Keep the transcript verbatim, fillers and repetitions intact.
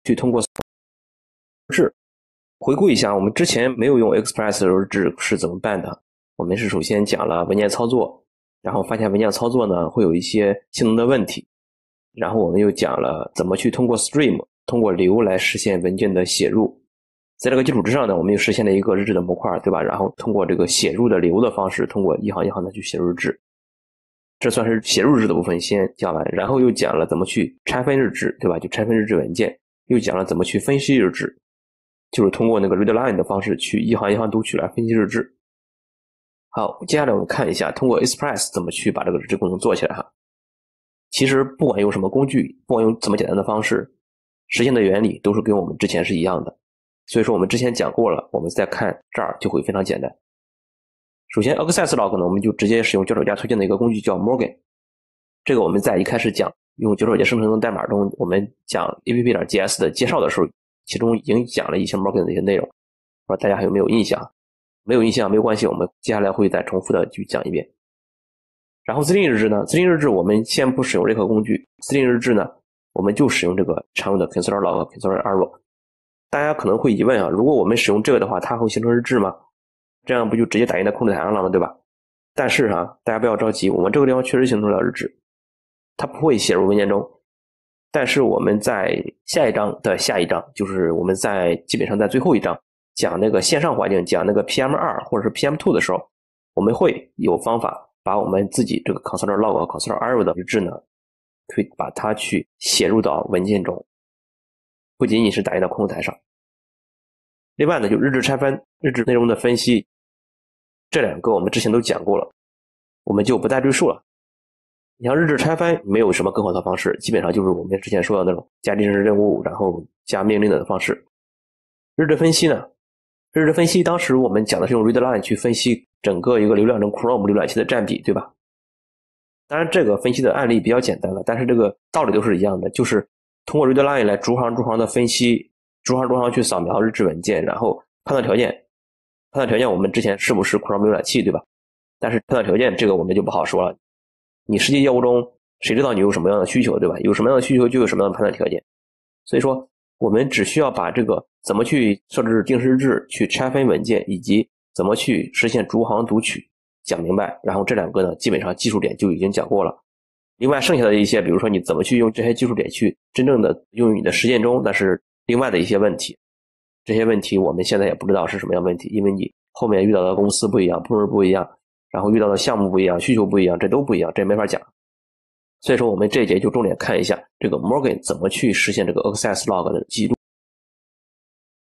去通过制。回顾一下，我们之前没有用 Express 的时候制是怎么办的？我们是首先讲了文件操作，然后发现文件操作呢会有一些性能的问题，然后我们又讲了怎么去通过 Stream 通过流来实现文件的写入。在这个基础之上呢，我们又实现了一个日志的模块，对吧？然后通过这个写入的流的方式，通过一行一行的去写入日志。这算是写入日志的部分先讲完，然后又讲了怎么去拆分日志，对吧？就拆分日志文件，又讲了怎么去分析日志，就是通过那个 readline 的方式去一行一行读取来分析日志。好，接下来我们看一下通过 Express 怎么去把这个日志功能做起来哈。其实不管用什么工具，不管用怎么简单的方式，实现的原理都是跟我们之前是一样的。所以说我们之前讲过了，我们再看这儿就会非常简单。首先 Access Log 呢，我们就直接使用脚手架推荐的一个工具叫 Morgan。这个我们在一开始讲用脚手架生成的代码中，我们讲 app.js 的介绍的时候，其中已经讲了一些 Morgan 的一些内容，不知道大家还有没有印象？没有印象没有关系，我们接下来会再重复的去讲一遍。然后自定义日志呢，自定义日志我们先不使用任何工具，自定义日志呢，我们就使用这个常用的 Consular Log、Consular Arrow。大家可能会疑问啊，如果我们使用这个的话，它会形成日志吗？这样不就直接打印在控制台上了吗？对吧？但是啊，大家不要着急，我们这个地方确实形成了日志，它不会写入文件中。但是我们在下一章的下一章，就是我们在基本上在最后一章讲那个线上环境，讲那个 P M 二 或者是 P M 二 的时候，我们会有方法把我们自己这个 Consular Log 和 Consular Arrow 的日志呢，可以把它去写入到文件中，不仅仅是打印到控制台上。另外呢，就日志拆分、日志内容的分析，这两个我们之前都讲过了，我们就不再赘述了。你像日志拆分没有什么更好的方式，基本上就是我们之前说的那种加历史任务然后加命令的方式。日志分析呢，日志分析当时我们讲的是用 readline 去分析整个一个流量中 Chrome 浏览器的占比，对吧？当然这个分析的案例比较简单了，但是这个道理都是一样的，就是通过 readline 来逐行逐行的分析，逐行逐行去扫描日志文件，然后判断条件。判断条件我们之前是不是 Chrome 浏览器，对吧？但是判断条件这个我们就不好说了。你实际业务中谁知道你有什么样的需求，对吧？有什么样的需求就有什么样的判断条件。所以说我们只需要把这个怎么去设置定时日志，去拆分文件，以及怎么去实现逐行读取讲明白，然后这两个呢基本上技术点就已经讲过了。另外剩下的一些比如说你怎么去用这些技术点去真正的用于你的实践中，那是另外的一些问题。这些问题我们现在也不知道是什么样的问题，因为你后面遇到的公司不一样，部门不一样，然后遇到的项目不一样，需求不一样，这都不一样，这没法讲。所以说我们这一节就重点看一下这个 Morgan 怎么去实现这个 Access Log 的记录。